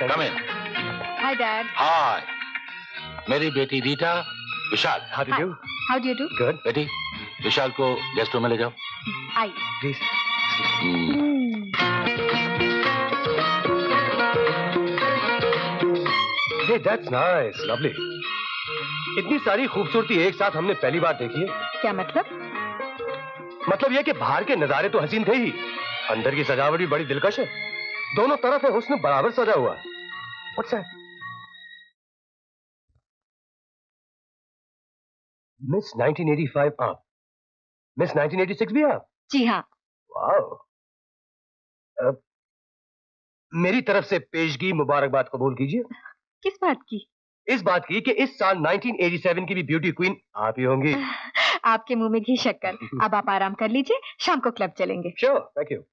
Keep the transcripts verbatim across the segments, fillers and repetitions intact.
Come in. Hi, Dad. Hi. मेरी बेटी रीटा, विशाल. How do you do? How do you do? Good. बेटी, विशाल को guest room में ले जाओ. आई. Please. Hey, that's nice. Lovely. इतनी सारी खूबसूरती एक साथ हमने पहली बार देखी है. क्या मतलब? मतलब ये कि बाहर के नजारे तो हसीन थे ही, अंदर की सजावट भी बड़ी दिलकश है. दोनों तरफ है हुस्न बराबर सजा हुआ. What's that? Miss nineteen eighty five आप, मिस नाइनटीन एटी सिक्स भी आप? जी हाँ. वाओ. uh, मेरी तरफ से पेशगी मुबारकबाद कबूल कीजिए. किस बात की? इस बात की कि इस साल नाइनटीन एटी सेवन की भी ब्यूटी क्वीन आप ही होंगी. आपके मुंह में घी शक्कर. अब आप आराम कर लीजिए, शाम को क्लब चलेंगे. Sure, thank you.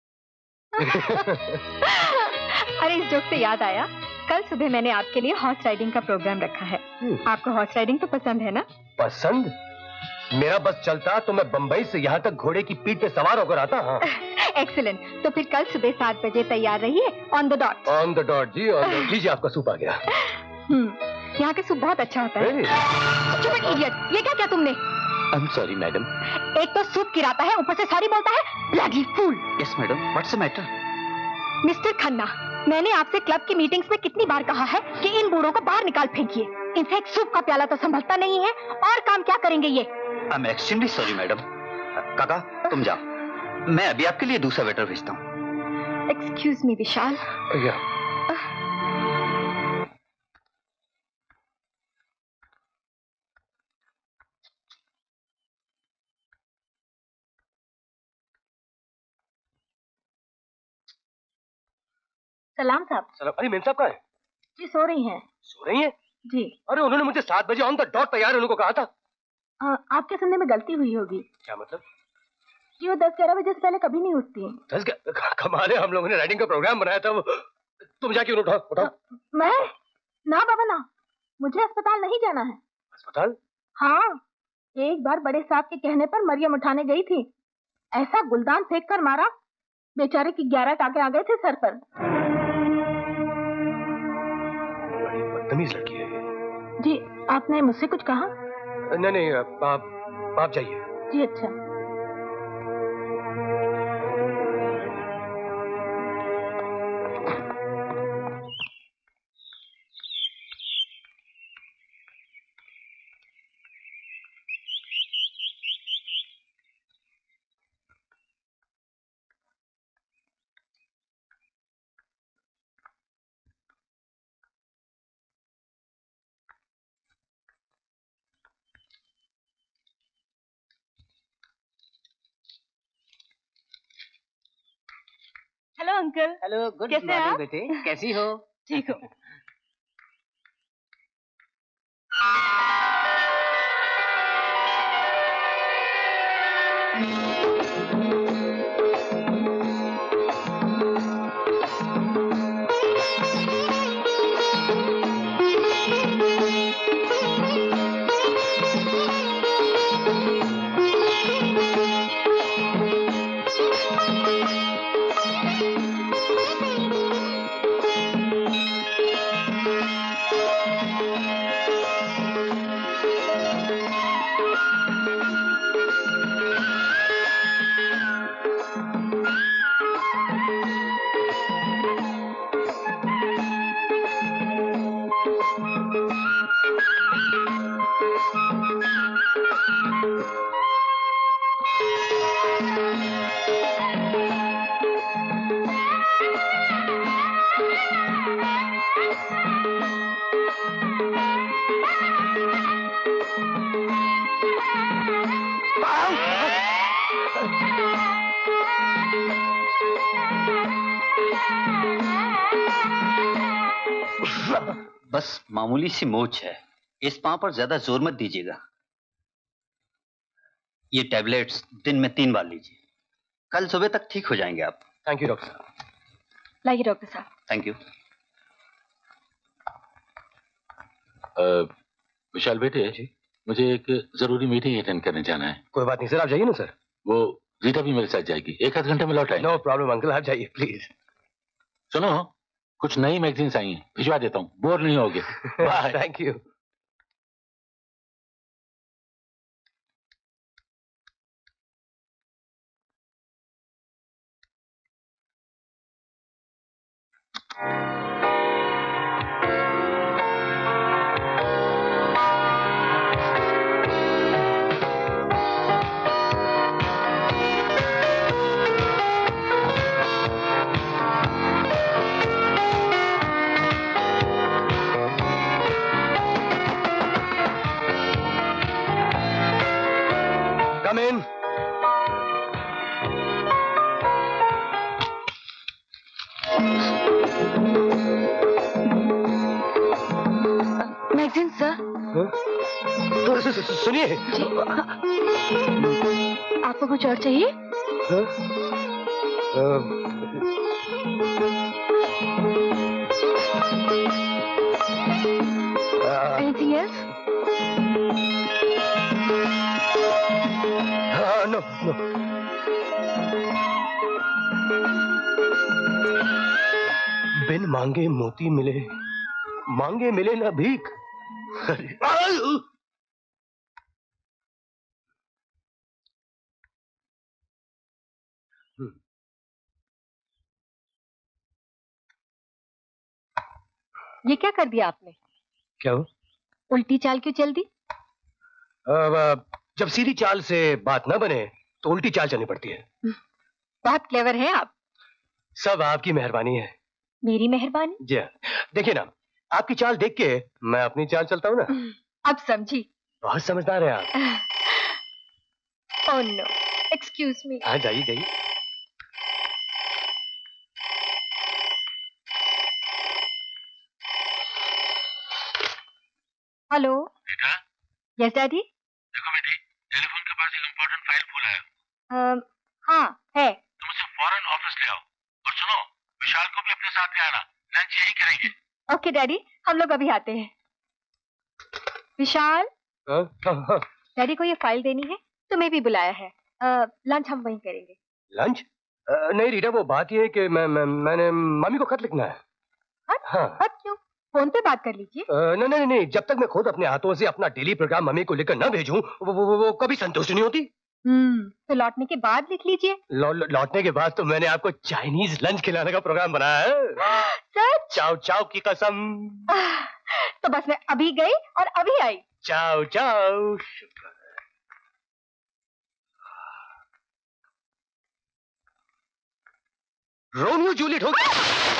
अरे इस जोक से याद आया, कल सुबह मैंने आपके लिए हॉर्स राइडिंग का प्रोग्राम रखा है. आपको हॉर्स राइडिंग तो पसंद है ना? पसंद? मेरा बस चलता तो मैं बंबई से यहाँ तक घोड़े की पीठ पे सवार होकर आता. हाँ. एक्सीलेंट. तो फिर कल सुबह सात बजे तैयार रहिए. On the dot. On the dot जी. On the. लीजिए आपका सूप आ गया. हम्म. यहाँ के सूप बहुत अच्छा होता है. Stupid idiot. ये क्या किया तुमने? I'm sorry, madam. एक तो सूप गिराता है, ऊपर से सॉरी बोलता है. Bloody fool. Yes, madam. What's the matter? Mister Khanna, मैंने आपसे क्लब की मीटिंग्स में कितनी बार कहा है कि इन बूढ़ों को बाहर निकाल फेंकिए. इनफैक्ट सूप का प्याला तो संभलता नहीं है, और काम क्या करेंगे ये? I'm extremely sorry, madam. काका, तुम जाओ. मैं अभी आपके लिए दूसरा वेटर भेजता हूँ. Excuse me Vishal. या. सलाम साहब. सलाम. अरे मेम साहब कहाँ है? जी सो रही हैं. सो रही हैं? जी. अरे उन्होंने मुझे सात बजे ऑन द डॉट तैयार होने को कहा था. आ, आपके सुनने में गलती हुई होगी. क्या मतलब? जी वो दस ग्यारह बजे से पहले कभी नहीं उठती. दस कमाल है, हम लोगों ने राइडिंग का प्रोग्राम बनाया था. वो तुम जाके उठाओ. उठाओ. मैं? ना बाबा ना, मुझे अस्पताल नहीं जाना है. अस्पताल? हाँ, एक बार बड़े साहब के कहने पर मरियम उठाने गई थी. ऐसा गुलदान फेंक कर मारा, बेचारे की ग्यारह टाके आ गए थे सर पर. बड़ी बदतमीज लड़की है ये. जी आपने मुझसे कुछ कहा? नहीं नहीं, आप आप जाइए. जी अच्छा. Hello uncle. Hello. Good morning बेटे. कैसी हो? ठीक हो. बस मामूली सी मोच है, इस पांव पर ज्यादा जोर मत दीजिएगा. ये टैबलेट्स दिन में तीन बार लीजिए, कल सुबह तक ठीक हो जाएंगे आप. थैंक यू डॉक्टर साहब. लाइए डॉक्टर साहब. Thank you. विशाल बेटे जी, मुझे एक जरूरी मीटिंग अटेंड करने जाना है. कोई बात नहीं सर, आप जाइए ना सर. वो रीटा भी मेरे साथ जाएगी, एक आध घंटे में लौट आएंगे. नो प्रॉब्लम अंकल, आप जाइए प्लीज. सुनो, कुछ नई मैगजीन्स आई हैं, भिजवा देता हूँ, बोर नहीं होगे। Bye. Thank you. Come in. Magazine sir. सुनिए। आपको कुछ और चाहिए? Anything else? No no. बिन मांगे मोती मिले, मांगे मिले ना भीख। ये क्या कर दिया आपने? क्या हो? उल्टी चाल क्यों चल दी? अब जब सीधी चाल से बात ना बने तो उल्टी चाल चलनी पड़ती है। बहुत क्लेवर हैं आप। सब आपकी मेहरबानी है। मेरी मेहरबानी? जी हाँ। देखिए ना, आपकी चाल देख के मैं अपनी चाल चलता हूँ ना। अब समझी। बहुत समझदार है आप। Oh no, excuse me. हाँ जाइए जाइए। हेलो। बेटा। Yes daddy. देखो बेटी, टेलीफोन के पास एक इम्पोर्टेंट फाइल फूल है। uh, हाँ है। तुम उसे फौरन ऑफिस ले आओ। और सुनो, विशाल को भी अपने साथ ले आना, लंच यही करेंगे। ओके डैडी, हम लोग अभी आते हैं। विशाल। डैडी को ये फाइल देनी है, तुम्हें भी बुलाया है। uh, लंच हम वहीं करेंगे। लंच? नहीं रीटा, वो बात ये है कि मैं, मैं मैंने मम्मी को खत लिखना है। खत? हाँ। खत क्यों? फोन पे बात कर लीजिए। नहीं नहीं नहीं, जब तक मैं खुद अपने हाथों से अपना डेली प्रोग्राम मम्मी को लिखकर न भेजूं, वो, वो, वो, वो कभी संतुष्ट नहीं होती। हम्म, तो लौटने के बाद लिख लीजिए। लौ, लौटने के बाद तो मैंने आपको चाइनीज लंच खिलाने का प्रोग्राम बनाया है। सच? चाओ चाओ की कसम। तो बस मैं अभी गई और अभी आई। चाओ चाओ। रोमियो जूलियट हो गया।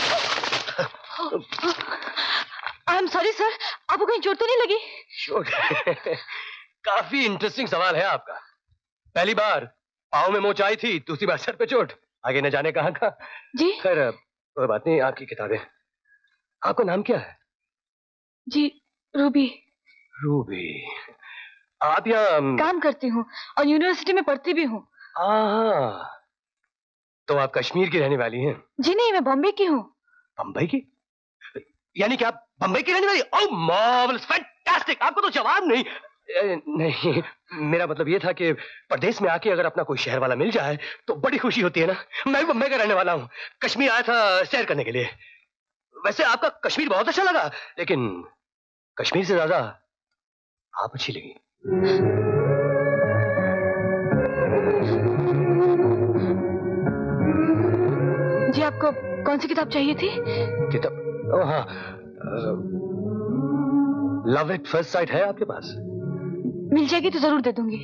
आई एम सॉरी सर, आपको कहीं चोट तो नहीं लगी? चोट? काफी इंटरेस्टिंग सवाल है आपका। पहली बार पाँव में मोच आई थी, दूसरी बार सर पे चोट, आगे न जाने कहाँ का। जी खैर कोई बात नहीं, आपकी किताबें। आपका नाम क्या है? जी रूबी। रूबी। आप यहाँ काम करती हूँ और यूनिवर्सिटी में पढ़ती भी हूँ। हाँ, तो आप कश्मीर की रहने वाली हैं? जी नहीं, मैं बॉम्बे की हूँ। बम्बई की? यानी कि आप बम्बई की रहने वाली? Oh marvellous, fantastic. आपको तो जवाब नहीं। ए, नहीं, मेरा मतलब ये था कि परदेश में आके अगर अपना कोई शहर वाला मिल जाए तो बड़ी खुशी होती है ना। मैं भी बम्बई का रहने वाला हूँ, कश्मीर आया था सैर करने के लिए। वैसे आपका कश्मीर बहुत अच्छा लगा, लेकिन कश्मीर से ज्यादा आप अच्छी लगी। जी आपको कौन सी किताब चाहिए थी? किताब? ओह हाँ, लव एट फर्स्ट साइट है आपके पास? मिल जाएगी तो जरूर दे दूंगी।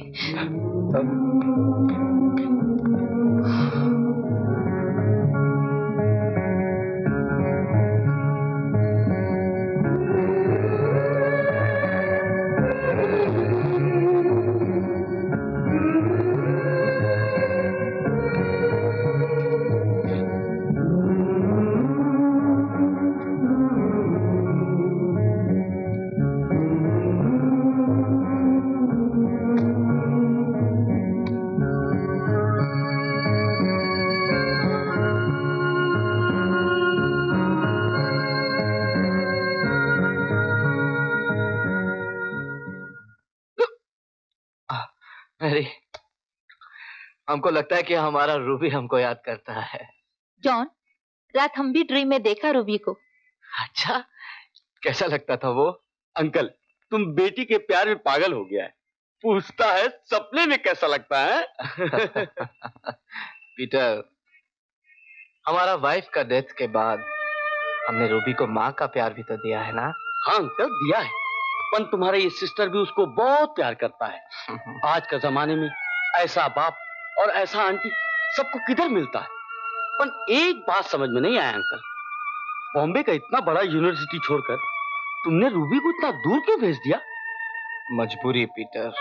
हमको लगता है कि हमारा रूबी हमको याद करता है। जॉन, रात हम भी ड्रीम में देखा रूबी को। अच्छा, कैसा लगता था वो? अंकल, तुम बेटी के प्यार में पागल हो गया है। पूछता है सपने में कैसा लगता है। पीटर, हमारा वाइफ का डेथ के बाद हमने रूबी को माँ का प्यार भी तो दिया है ना? हाँ अंकल, दिया है, पर तुम्हारा ये सिस्टर भी उसको बहुत प्यार करता है। आज के जमाने में ऐसा बाप और ऐसा आंटी सबको किधर मिलता है। पर एक बात समझ में नहीं आया अंकल, बॉम्बे का इतना बड़ा यूनिवर्सिटी छोड़कर तुमने रूबी को इतना दूर क्यों भेज दिया? मजबूरी पीटर,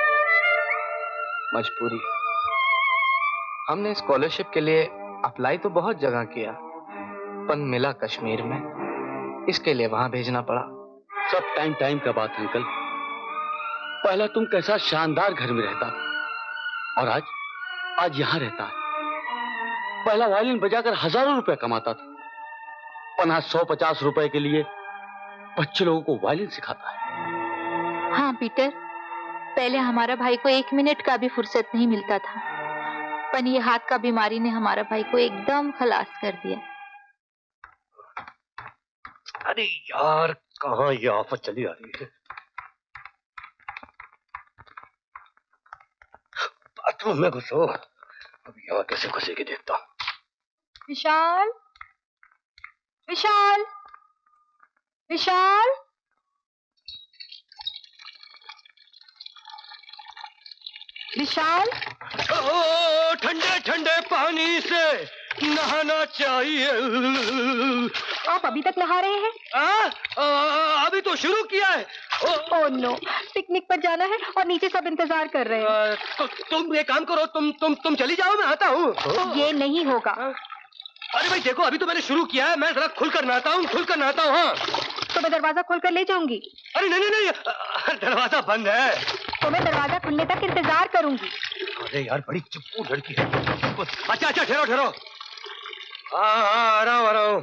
मजबूरी। हमने स्कॉलरशिप के लिए अप्लाई तो बहुत जगह किया, पर मिला कश्मीर में, इसके लिए वहां भेजना पड़ा। सब टाइम टाइम का बात अंकल। पहला तुम कैसा शानदार घर में रहता था और आज आज यहाँ रहता है। पहला वायलिन बजाकर हजारों रुपए कमाता था, पर आज सौ पचास रुपए के लिए बच्चे लोगों को वायलिन सिखाता है। हाँ पीटर, पहले हमारा भाई को एक मिनट का भी फुर्सत नहीं मिलता था, पर ये हाथ का बीमारी ने हमारा भाई को एकदम खलास कर दिया। अरे यार, कहाँ ये आफत चली आ रही है। बाथरूम में घुसो, अब यहाँ कैसे घुसेगी देखता हूँ। विशाल, विशाल, विशाल, विशाल। ओ, ठंडे ठंडे पानी से नहाना चाहिए। आप अभी तक नहा रहे हैं? आ, आ, अभी तो शुरू किया है। ओ, ओह नो, पिकनिक पर जाना है और नीचे सब इंतजार कर रहे हैं। तो, तुम एक काम करो, तुम तुम तुम चली जाओ, मैं आता हूँ। ये नहीं होगा। अरे भाई देखो, अभी तो मैंने शुरू किया है, मैं जरा खुलकर नहाता हूँ, खुलकर नहाता हूँ। हाँ, तो मैं दरवाजा खोलकर ले जाऊंगी। अरे नहीं नहीं नहीं, दरवाजा बंद है। तो मैं दरवाजा खुलने तक इंतजार करूंगी। अरे यार, बड़ी चिपकू लड़की है। अच्छा अच्छा, ठहरो ठहरो। हाँ हाँ, आ रहा हूँ आ रहा हूँ।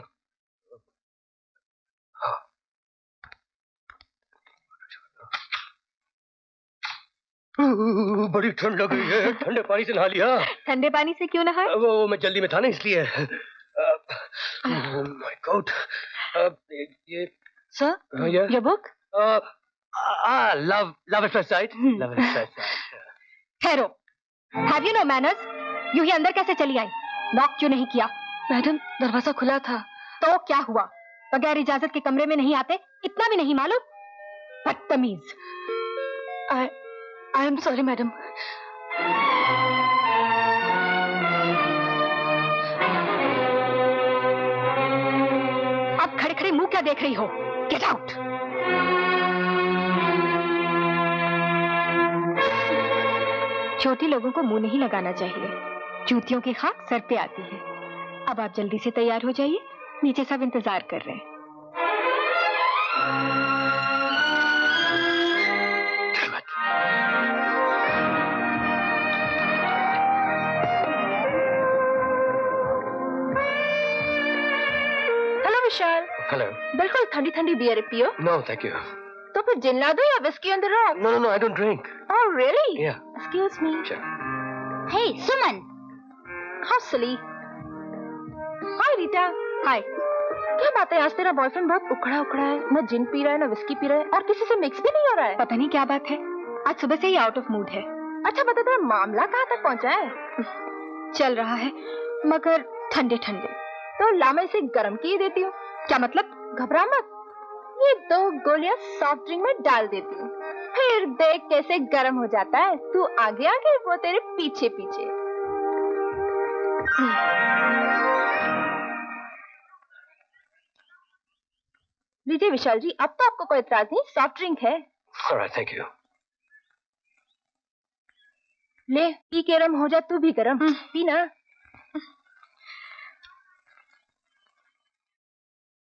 बड़ी ठंड लग रही है, ठंडे पानी से नहा लिया। ठंडे पानी से क्यों नहाए? वो मैं जल्दी में था ना, इसलिए। My god. ये सर, ये your book? Love love at first sight. Love at first sight. ठहरो, हैव यू नो मैनर्स? यूं ही अंदर कैसे चली आई? लॉक क्यों नहीं किया? मैडम, दरवाजा खुला था। तो क्या हुआ? बगैर इजाजत के कमरे में नहीं आते, इतना भी नहीं मालूम? बदतमीज। I I am sorry madam. अब खड़े खड़े मुंह क्या देख रही हो? Get out. छोटे लोगों को मुंह नहीं लगाना चाहिए, जूतियों की खाक सर पे आती है। अब आप जल्दी से तैयार हो जाइए, नीचे सब इंतजार कर रहे हैं। हेलो विशाल। हेलो। बिल्कुल ठंडी ठंडी बियर पियो। No thank you. तो फिर जिन ला दो या whisky on the rock? No no no, I don't drink. Oh really? Ya. Excuse me. Hey Suman. How silly. Hi Rita. Hi. क्या बात है, आज तेरा बॉयफ्रेंड बहुत उखड़ा उखड़ा है, न जिन पी रहा है न विस्की पी रहा है और किसी से मिक्स भी नहीं हो रहा है। पता नहीं क्या बात है, आज सुबह से ही आउट ऑफ मूड है। अच्छा बता, तेरा मामला कहाँ तक पहुँचा है? चल रहा है, मगर ठंडे ठंडे। तो ला मैं इसे गर्म किए देती हूँ। क्या मतलब? घबरा मत, ये दो गोलियां सॉफ्ट ड्रिंक में डाल देती हूँ, फिर देख कैसे गर्म हो जाता है। तू आगे आगे, वो तेरे पीछे पीछे। लीजिए विशाल जी, अब तो आपको कोई इतराज नहीं, सॉफ्ट ड्रिंक है। All right, thank you. ले पी के गरम हो जा, तू भी गरम पी ना।